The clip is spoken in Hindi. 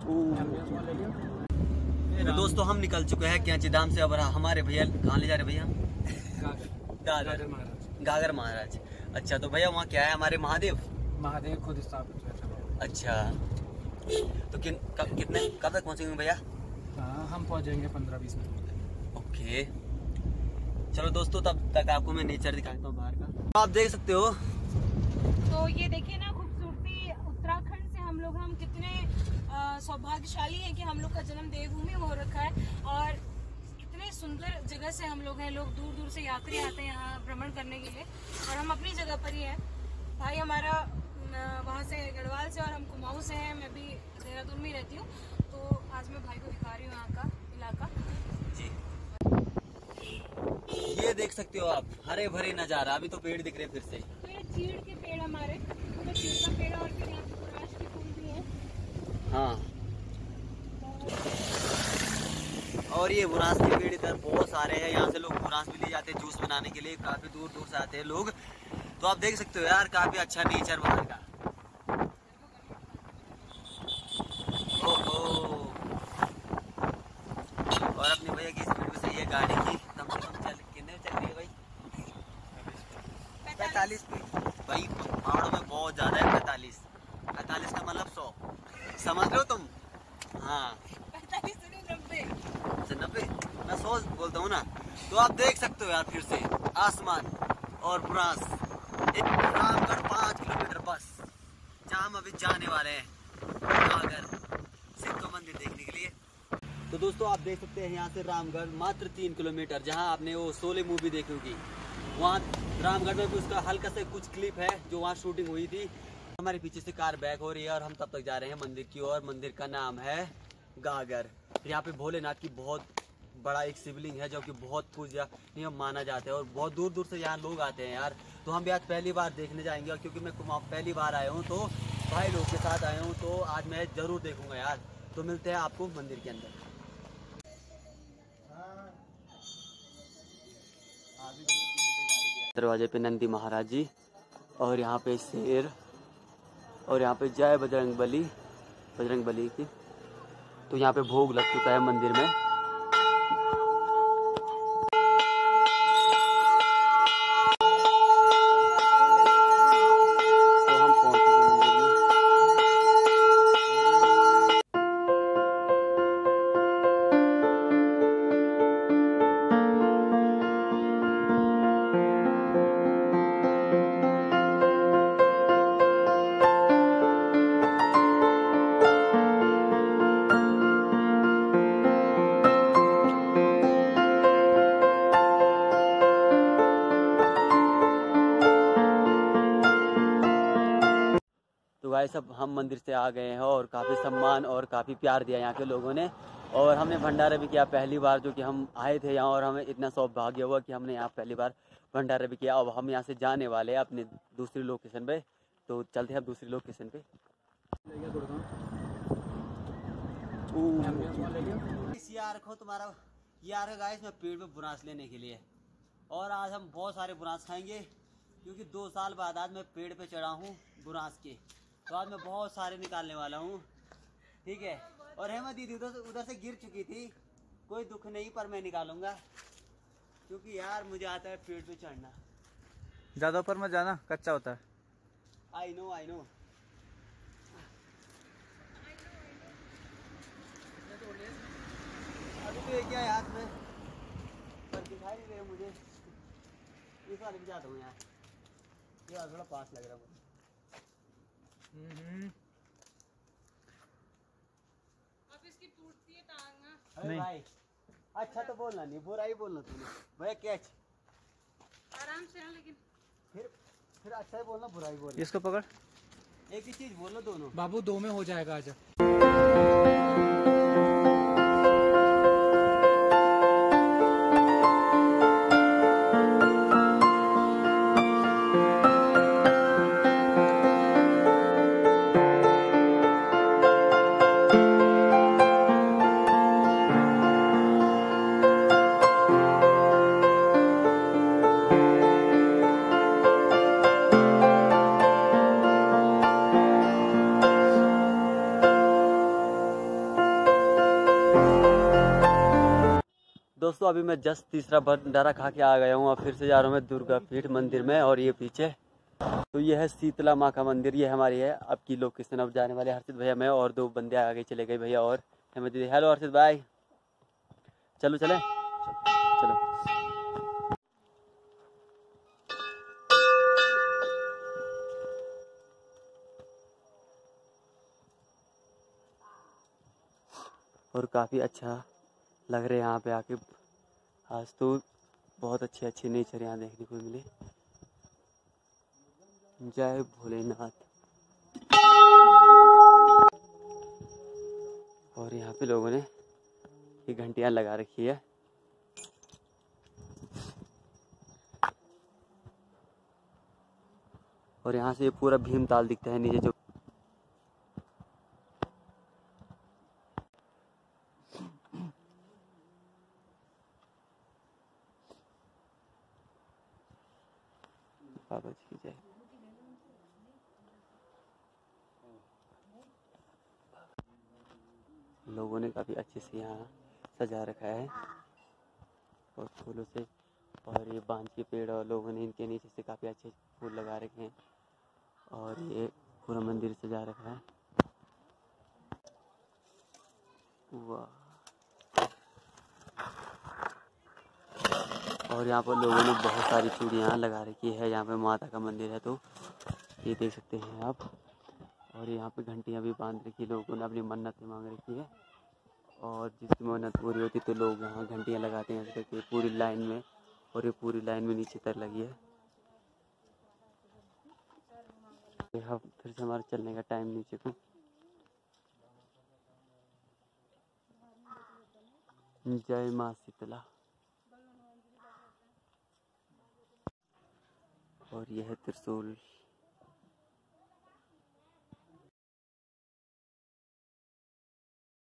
तो दोस्तों हम निकल चुके हैं कैंची धाम से। अब हमारे भैया कहाँ ले जा रहे भैया? गागर महाराज। अच्छा तो भैया वहाँ क्या है? हमारे महादेव खुद स्थापित हुए। अच्छा तो कितने कब तक पहुँचेंगे भैया? हम पहुँच जाएंगे 15-20 मिनट। ओके चलो दोस्तों, तब तक आपको मैं नेचर दिखाता हूँ बाहर का। आप देख सकते हो। तो ये देखिए ना खूबसूरती, उत्तराखंड से हम कितने सौभाग्यशाली हैं कि हम लोग का जन्म देवभूमि हो रखा है और कितने सुंदर जगह से हम लोग हैं। लोग दूर दूर से यात्री आते हैं यहाँ भ्रमण करने के लिए और हम अपनी जगह पर ही हैं। भाई हमारा वहाँ से गढ़वाल से और हम कुमाऊं से हैं। मैं भी देहरादून में ही रहती हूँ। तो आज मैं भाई को दिखा रही हूँ यहाँ का इलाका जी। ये देख सकते हो आप, हरे भरे नजारा। अभी तो पेड़ दिख रहे हैं फिर से। तो ये चीड़ के पेड़ हमारे, तो चीड़ का पेड़ और फिर यहाँ पे गुलाश के फूल भी हैं। हाँ और ये बुरांस के पेड़ इधर बहुत सारे हैं। यहाँ से लोग बुरांस भी ले जाते हैं जूस बनाने के लिए। काफी दूर दूर से आते हैं लोग। तो आप देख सकते हो यार, काफी अच्छा नेचर बाहर का। ओहो, और अपने भैया की स्पीड भी सही है गाड़ी की। कम से कम कितने चल रही है भाई? 45 भाई पहाड़ों में बहुत ज्यादा है। 45 का मतलब 100 समझ लो तुम। हाँ 45 से 90 मैं 100 बोलता हूँ ना। तो आप देख सकते हो यार फिर से आसमान और बुरांस। रामगढ़ 5 किलोमीटर बस, जहाँ हम अभी जाने वाले हैं गागर सिद्ध मंदिर देखने के लिए। तो दोस्तों आप देख सकते हैं यहाँ से रामगढ़ मात्र 3 किलोमीटर। जहाँ आपने वो शोले मूवी देखी होगी, वहाँ रामगढ़ में भी उसका हल्का से कुछ क्लिप है जो वहाँ शूटिंग हुई थी। हमारे पीछे से कार बैक हो रही है और हम तब तक जा रहे हैं मंदिर की ओर। मंदिर का नाम है गागर। यहाँ पे भोलेनाथ की बहुत बड़ा एक शिवलिंग है जो कि बहुत पूजनीय माना जाता है और बहुत दूर दूर से यहाँ लोग आते हैं यार। तो हम भी आज पहली बार देखने जाएंगे और क्योंकि मैं पहली बार आया हूँ तो भाई लोग के साथ आया हूँ, तो आज मैं जरूर देखूंगा यार। तो मिलते हैं आपको मंदिर के अंदर। दरवाजे पे नंदी महाराज जी और यहाँ पे शेर और यहाँ पे जय बजरंग बली की। तो यहाँ पे भोग लग चुका है मंदिर में। तो हम पहुँच चुके मंदिर में। तो भाई सब हम मंदिर से आ गए हैं और काफ़ी सम्मान और काफ़ी प्यार दिया यहाँ के लोगों ने। और हमने भंडारा भी किया पहली बार, जो कि हम आए थे यहाँ और हमें इतना सौभाग्य हुआ कि हमने यहाँ पहली बार भंडारा भी किया। अब हम यहाँ से जाने वाले हैं अपने दूसरी लोकेशन पे। तो चलते हैं अब दूसरी लोकेशन पे। रखो तुम्हारा यार गाइस, मैं पेड़ पे बुरांस लेने के लिए। और आज हम बहुत सारे बुरांस खाएंगे क्योंकि 2 साल बाद आज मैं पेड़ पे चढ़ा हूँ बुरांस के। तो आज मैं बहुत सारे निकालने वाला हूँ, ठीक है। और हेमा दीदी उधर से गिर चुकी थी, कोई दुख नहीं, पर मैं निकालूंगा क्योंकि यार मुझे आता है पेड़ पे चढ़ना। ज्यादा ऊपर मत जाना, कच्चा होता है। आई नो अभी तो एक हाथ में पर दिखाई नहीं रहे मुझे। इस वाले भी जाता हूँ यार, ये थोड़ा पास लग रहा है मुझे। अब इसकी टूटती है टांग। अरे भाई अच्छा तो बोलना नहीं, बुरा ही बोलना तूने भैया। कैच आराम से ना, लेकिन फिर अच्छा ही बोलना, बुरा ही बोलना। इसको पकड़, एक ही चीज बोलो दोनों। बाबू 2 में हो जाएगा आज। दोस्तों अभी मैं जस्ट तीसरा भंडारा खा के आ गया हूँ। और फिर से जा रहा हूँ मैं दुर्गा पीठ मंदिर में। और ये पीछे तो ये है शीतला माँ का मंदिर, ये हमारी है अब की लोकेशन। अब जाने वाले हर्षित भैया मैं और 2 बंदे आगे चले गए भैया और हेमंत दीदी। हेलो हर्षित भाई, चलो चले चलो। और काफ़ी अच्छा लग रहा है यहाँ पे आके। आज तो बहुत अच्छे नेचर यहाँ देखने को मिले। जय भोलेनाथ। और यहाँ पे लोगों ने ये घंटियाँ लगा रखी है। और यहाँ से ये पूरा भीमताल दिखता है नीचे जो। बाबा जी की जय। लोगों ने काफ़ी अच्छे से यहाँ सजा रखा है और फूलों से। और ये बांज के पेड़ और लोगों ने इनके नीचे से काफ़ी अच्छे फूल लगा रखे हैं। और ये पूरा मंदिर सजा रखा है। वाह। और यहाँ पर लोगों ने बहुत सारी चूड़ियाँ लगा रखी है। यहाँ पे माता का मंदिर है तो ये देख सकते हैं आप। और यहाँ पे घंटियाँ भी बांध रखी है। लोगों ने अपनी मन्नतें मांग रखी है और जिसकी मन्नत पूरी होती तो लोग यहाँ घंटियाँ लगाते हैं ऐसे करके पूरी लाइन में। और ये पूरी लाइन में नीचे तक लगी है। अब फिर से हमारा चलने का टाइम नीचे को। जय माँ शीतला। और यह है त्रिशूल।